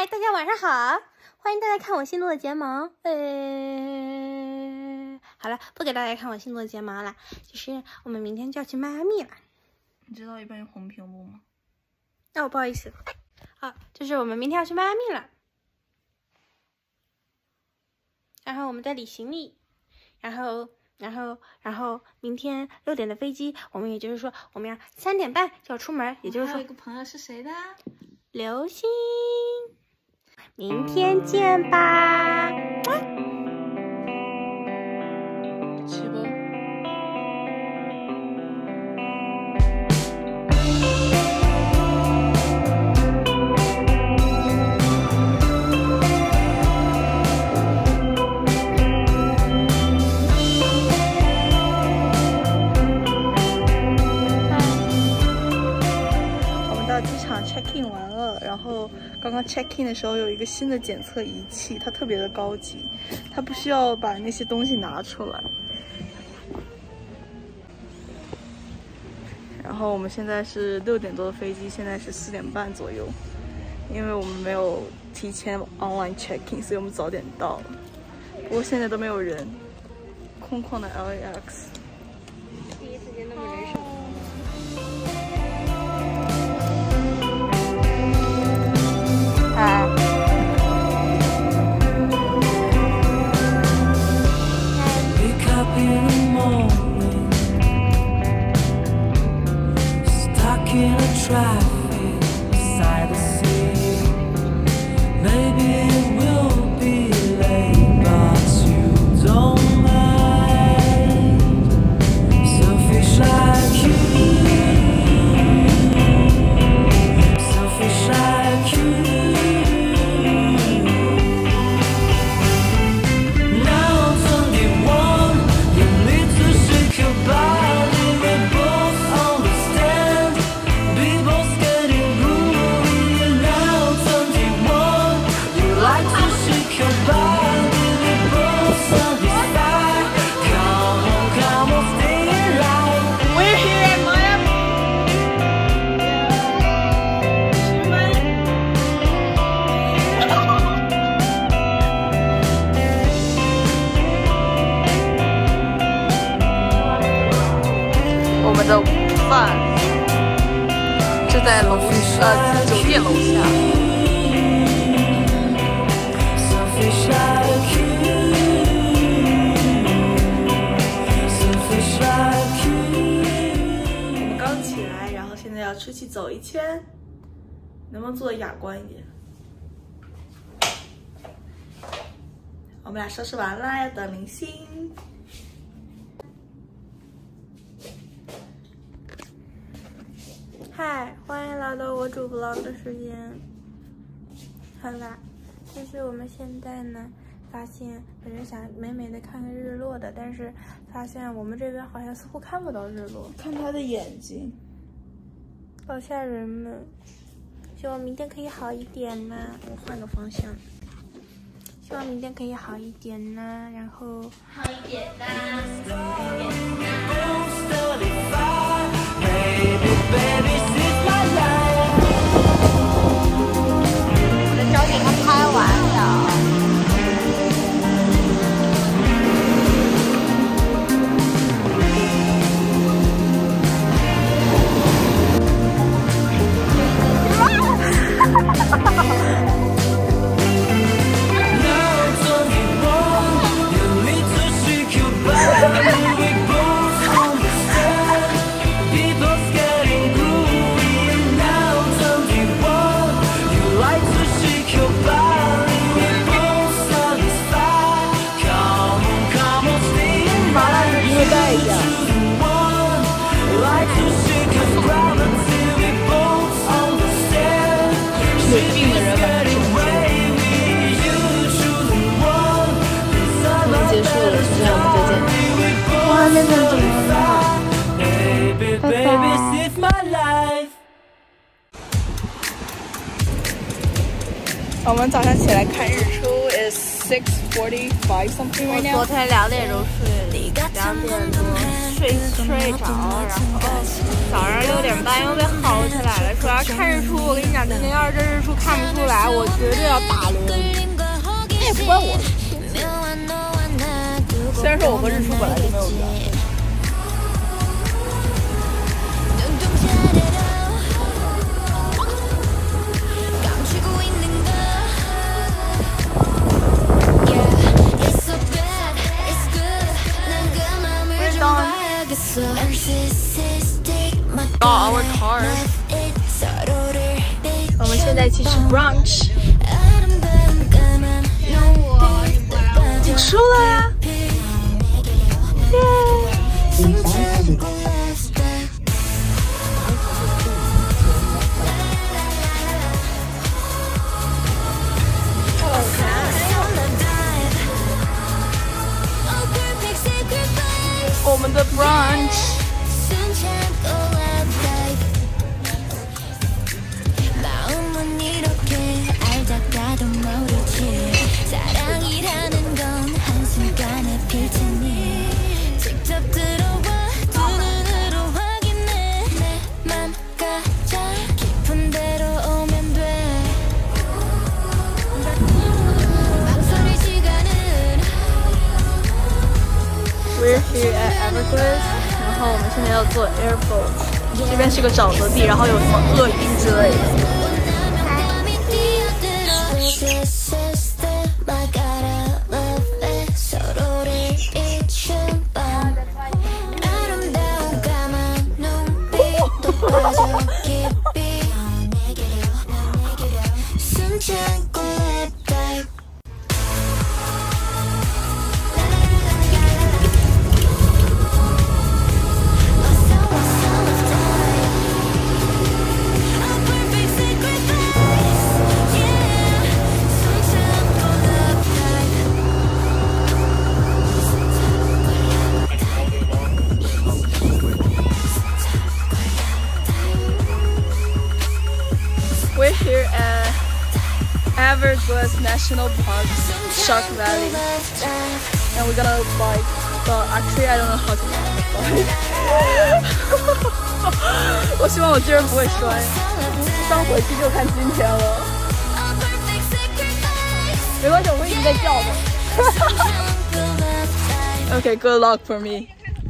嗨，大家晚上好，欢迎大家看我新录的睫毛。好了，不给大家看我新录的睫毛了，就是我们明天就要去迈阿密了。 你知道一般用红屏幕吗？ 哦，不好意思。好，就是我们明天要去迈阿密了。然后我们在理行李，然后明天6点的飞机，我们也就是说我们要3点半就要出门，也就是说还有一个朋友是谁的？ 流星。明天见吧。 去吧。check in 完了，然后刚刚 check in 的时候有一个新的检测仪器，它特别的高级，它不需要把那些东西拿出来。然后我们现在是6点多的飞机，现在是4点半左右，因为我们没有提前 online check in， 所以我们早点到了。不过现在都没有人，空旷的 LAX。 第一次见那么人少。 我们的午饭就在酒店楼下。我们刚起来，然后现在要出去走一圈，能不能做得雅观一点？我们俩收拾完了，要等明星。 嗨，欢迎来到我主 vlog 的时间。好啦，就是我们现在呢，发现本来想美美的看看日落的，但是发现我们这边好像似乎看不到日落。 看他的眼睛， 好吓人呢。希望明天可以好一点呢。我换个方向。希望明天可以好一点呢，然后好一点呢。我的照片刚拍完了。有病的人晚上我们结束了，现在我们再见。哇，那怎么了？拜拜。 我们早上起来看日出 is 6:45 something right now。 我昨天2点钟睡，2点多睡着，然后早上6点半又被薅起来了，说要看日出。我跟你讲，今天要是这日出看不出来， 来，我绝对要打雷。那也不关我事。虽然说我和日出本来就没有缘。Got our car. 我们现在一起吃 brunch。你吃了呀？耶！ 我们的 brunch。 We're here at Everglades， 然后我们现在要坐 airboats， 这边是个沼泽地，然后有什么鳄鱼之类的。We're here at Everglades National Park, Shark Valley, and we're gonna bike. But actually, I don't know how to bike. 我希望我今儿不会摔，刚回去就看今天了。没关系，我会一直在叫的。Okay, good luck for me.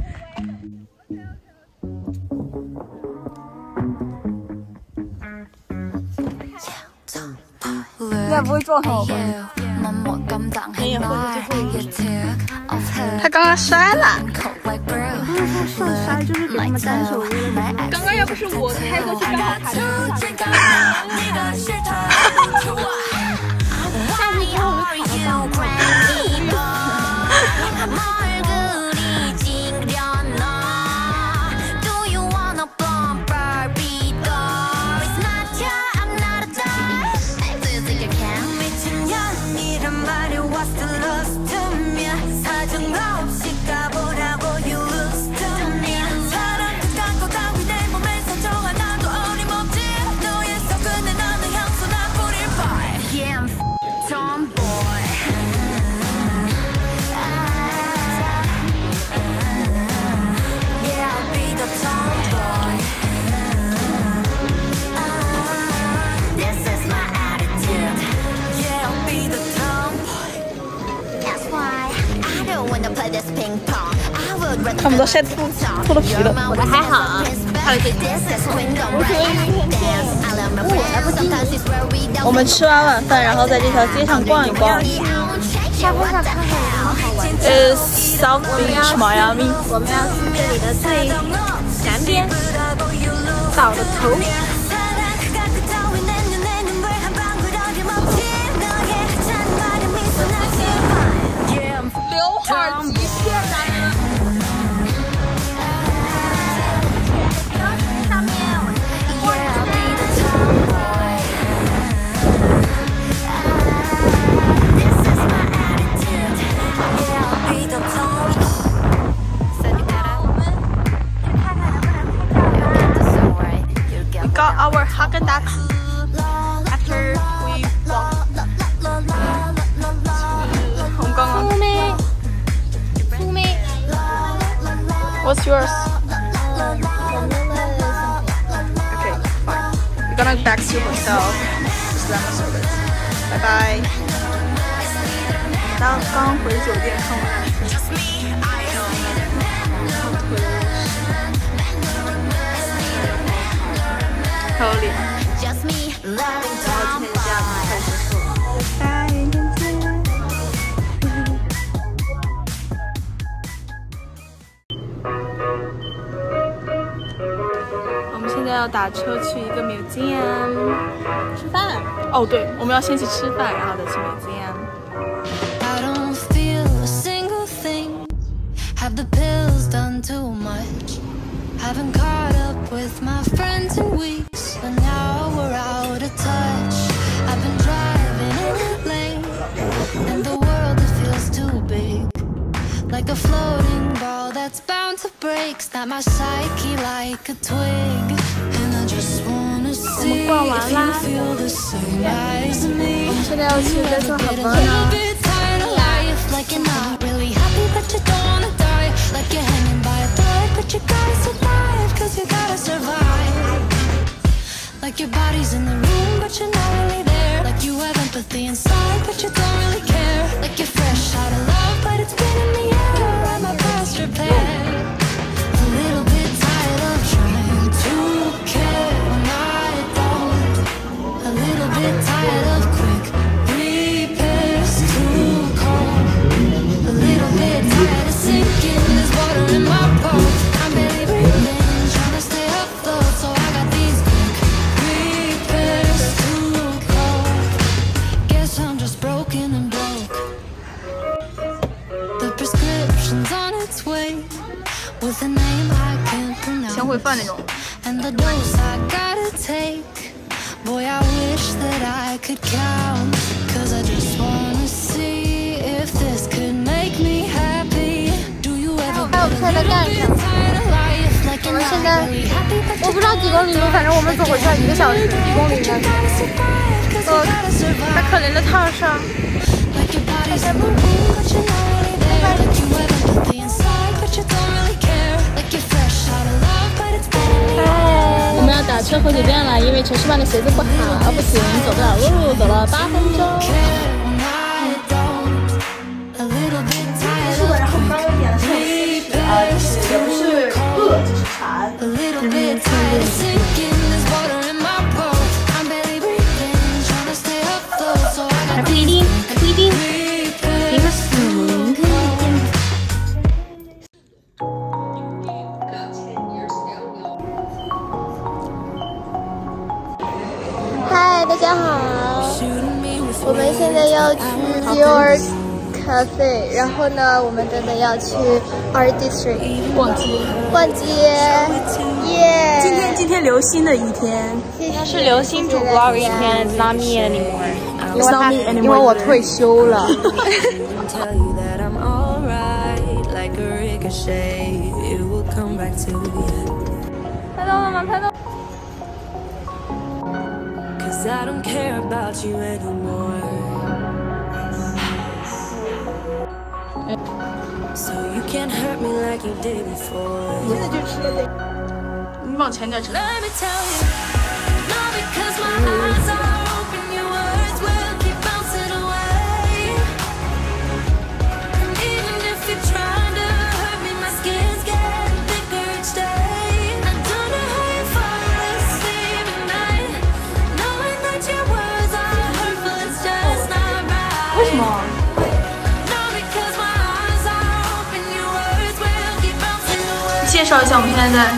应该不会撞上我吧？没有，或者最后一个。他刚刚摔了。不是说受摔，就是给他们单手为了。刚刚要不是我开过去，刚好卡住他。下次之后我就卡到上。他们都晒秃了皮了，我的还好啊，还有这个。我们吃完晚饭，然后在这条街上逛一逛。 沙滩上看看有什么好玩的。 South Beach Miami。 我们要去这里的最南边，岛的头。 刘海极限男人。Got our Haagen-Dazs after we walked. 我们刚刚。What's yours? Okay, fine. We're gonna back to hotel. Just let us service. 拜。刚回酒店看完了，还有脸，然后今天这样开始说，拜，明天见。我们现在要打车去一个 museum 吃饭。哦，对，我们要先去吃饭，然后再去 museum。 Have the pills done too much? Haven't caught up with my friends in weeks, and now we're out of touch. I've been driving in a lane, and the world it feels too big, like a floating ball that's bound to break. Snap my psyche like a twig, and I just wanna see if you feel the same as me. 我们现在要去在做 Havana。 Like you're not really happy, but you don't wanna die. Like you're hanging by a thread, but you gotta survive, cause you gotta survive. Like your body's in the room, but you're not really there. Like you have empathy inside, but you don't really care. Like you're fresh out of love, but it's been in the air. Am I past repair? A little bit tired of trying to care when I don't. A little bit tired of quick repairs too cold. A little bit tired of sinking. There's water in my boat. I'm barely breathing, trying to stay afloat. So I got these quick repairs too cold. Guess I'm just broken and broke. The prescription's on its way, with a name I can't pronounce. 像烩饭那种。 And the dose I gotta take. Boy, I wish that I could count, cause I just wanna see if this could make me happy. Do you ever 还有现在干什么？我们现在我不知道几公里路，反正我们走回去要1个小时，1公里应该是。太可怜的烫伤。 我们要打车回酒店了，因为城市办的鞋子不好，不行，走不了路，走了8分钟。 是的，然后刚刚又点了寿司，也不是饿，就是馋。 还不一定，还不一定，给个死名可以见。 嗨，大家好，我们现在要去 Dior Cafe， 然后呢，我们等等要去 Art District 逛街， 耶！ 今天流星的一天， 今天是流星主播的一天 ，It's not me anymore。 因为我退休了。 拍到了吗？拍到。 I don't care about you anymore. So you can't hurt me like you did before. 现在就吃了。你往前点吃。 Let me tell you, not because my eyes are open, your words will keep bouncing away. And even if you're trying to hurt me, my skin's getting thicker each day. I don't know how you fall asleep at night, knowing that your words are hurtful, it's just not right. 为什么？ Not because my eyes are open, your words will keep bouncing away. 介绍一下我们现在在。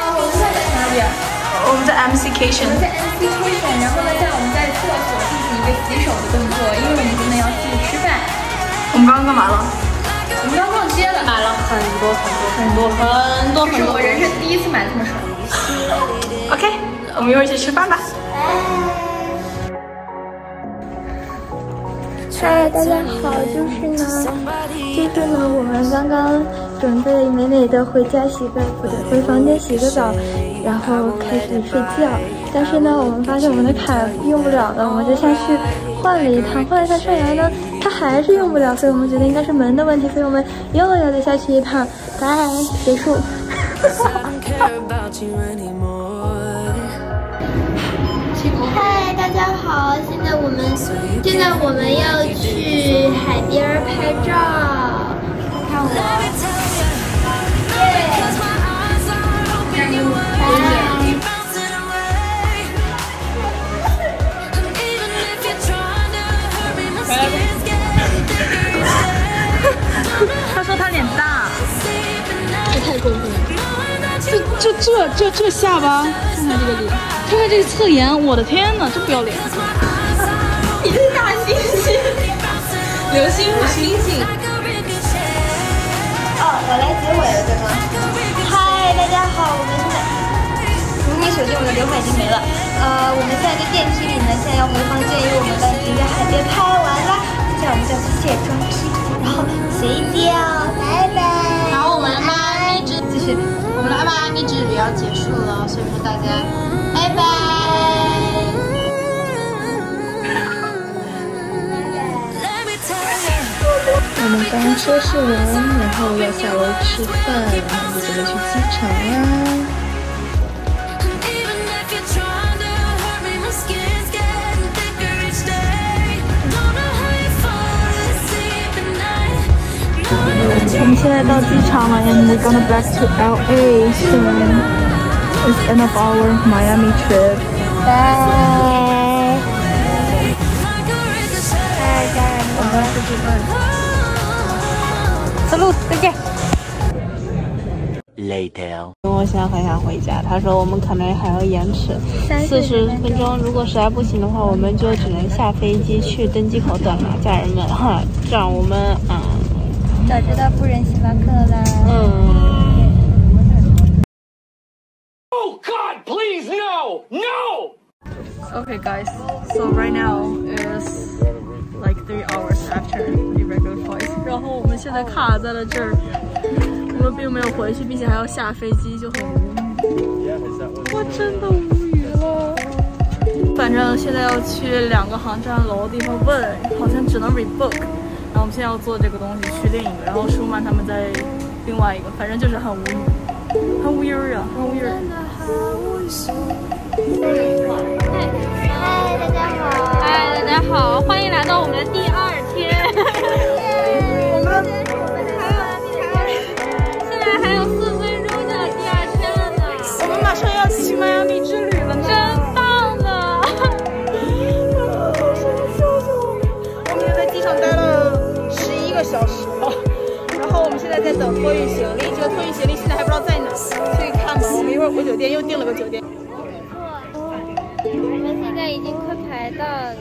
我们在 MCcation。 我们在 MCcation， 然后呢，现在我们在厕所进行一个洗手的动作，因为我们真的要去吃饭。 我们刚刚干嘛了？ 我们刚逛街了， 买了很多， 这是我人生第一次买这么爽。 OK， 我们一会儿去吃饭吧。 嗨，大家好，就是呢，我们刚刚准备美美的回家回房间洗个澡，然后开始睡觉。但是呢，我们发现我们的卡用不了了，我们就下去换了一趟上来呢，它还是用不了，所以我们觉得应该是门的问题，所以我们又要再下去一趟。拜，结束。嗨，大大家好，现在我们要去海边拍照，看我， 他说他脸大， 这太过分了。 这下巴，看看这个脸，看看这个侧颜，我的天哪，真不要脸！ 你是大猩猩，流星和星星。哦，我来结尾了，对吗？嗨，大家好，我们手机我的刘海已经没了。我们现在在电梯里呢，现在要回房间，因为我们刚已经在海边拍完了。现在我们就要去卸妆批服，然后随掉，拜拜。 然后我们的妈咪之继续，我们的妈咪之旅要结束了，所以说大家拜拜。我们刚收拾完，然后要下楼吃饭，然后就准备去机场啦。 我们现在到机场了 ，and we're gonna back to LA soon. It's end of our Miami trip. Bye. 嗨，家人们，我们要去吃饭。走路，再见。 Later. 我现在很想回家，他说我们可能还要延迟40分钟，如果实在不行的话，我们就只能下飞机去登机口等了，家人们哈，这样我们早知道不忍星巴克啦。 Oh God, please, no, no! Okay, guys. So right now is like 3 hours after the regular flight. 然后我们现在卡在了这儿，我们并没有回去，并且还要下飞机，就很无语。我真的无语了。反正现在要去2个航站楼的地方问，好像只能 Rebook。然后我们现在要做这个东西去另一个，然后舒曼他们在另外一个，反正就是很无语，很 weird 啊，很 weird。 嗨，大家好。 嗨，大家好，欢迎来到我们的第2天。现在还有4分钟就要第2天了呢。 我们马上要去迈阿密之旅了呢， 真棒的！ 我们也在机场待了11个小时了，然后我们现在在等托运行李，这个托运行李现在还不知道在哪，去看吧。我们一会儿回酒店又订了个酒店。 我们现在已经快排到了，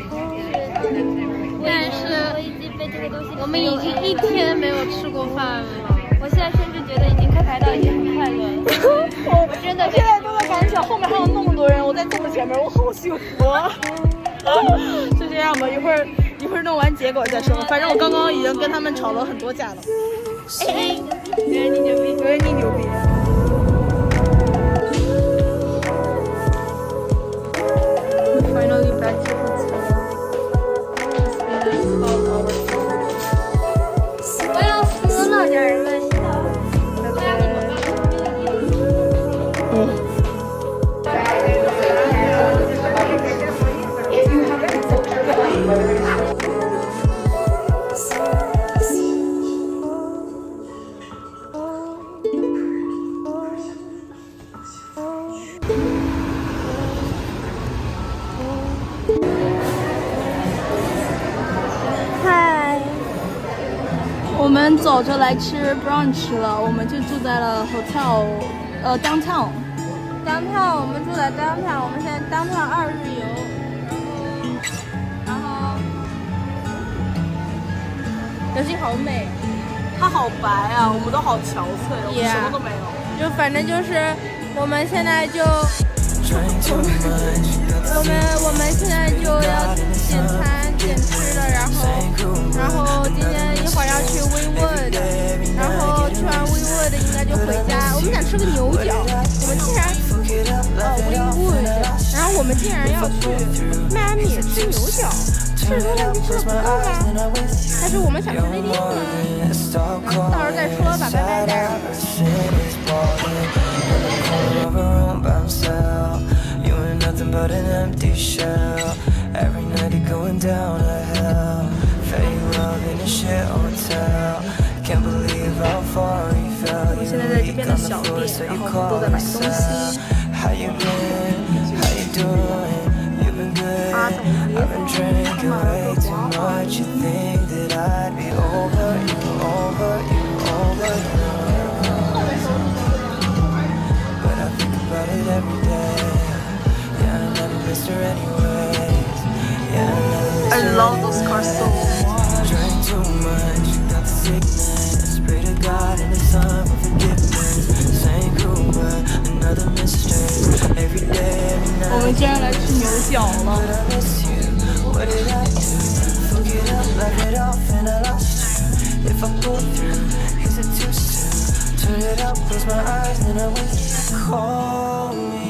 但是我已经被这个东西， 我们已经1天没有吃过饭了。 我现在甚至觉得已经快排到，已经很快乐了。我真的现在都在赶脚，后面还有那么多人，我在这么前面，我好幸福啊！就这样吧，一会儿弄完结果再说。反正我刚刚已经跟他们吵了很多架了。哎，原来你牛逼，原来你牛逼。Finally back to hotel. It's been 12 hours. 我要死了，家人们！ 我们走着来吃 brunch 了，我们就住在了 hotel， downtown。 downtown， 我们住在 downtown， 我们现在 downtown 2日游，然后流星好美， 它好白啊，我们都好憔悴，我们什么都没有。 就反正就是我们现在就我们现在就要点餐点吃的，然后今天一会儿要去 Wynwood， 然后去完 Wynwood 应该就回家。我们想吃个牛角，我们竟然Wynwood， 然后我们竟然要去迈阿密吃牛角，吃多了就吃不够吗？还是我们想吃那边呢？到时候再说吧，拜拜，家人们。 nothing but an empty shell. Every night you're going down to hell. Fake love in a shit hotel. Can't believe how far you fell. You weak on the floor, so you call yourself. How you been? How you doing? You've been good. I've been drinking way too much. You think that I'd be over you, over you, over you. But I think about it every day. Yeah, I never missed her anyways. Yeah, I never missed her. I love those cars so much. Drank too much, got the sickness. Pray to God in the sun for forgiveness. Same crew, but another mistake. Every day, every night. 我们竟然来吃牛角了。 But I miss you. What did I do? Fuck it up, laugh it off, and I lost you. If I pull through, is it too soon? Turn it up, close my eyes, then I'm with you. Call me.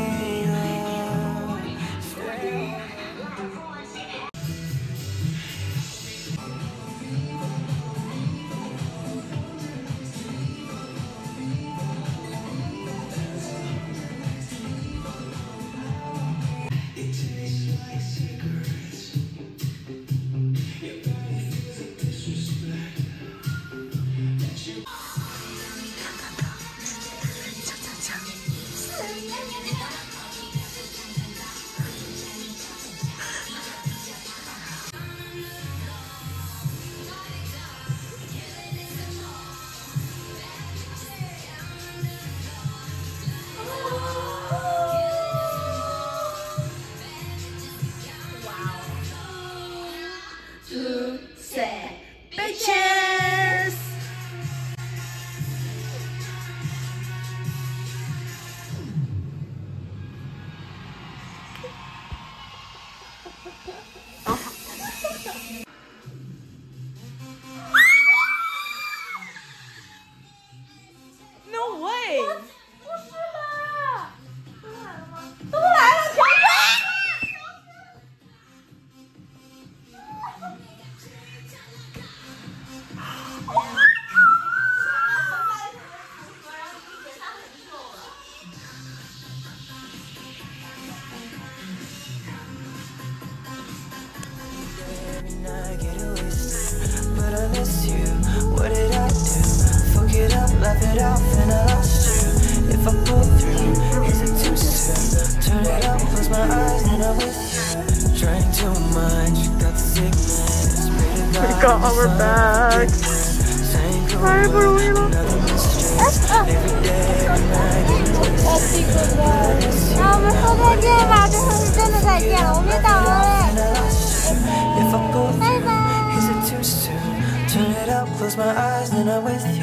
Laugh it off and I lost you. If I pull through, is it too soon? Turn it up, close my eyes, and I'm with you. Drank too much, got the sickness. We got our bags. 太不容易了。 那我们说再见吧，这回是真的再见了，我们也倒了嘞。拜拜。 Turn it up, close my eyes, then I'm with you.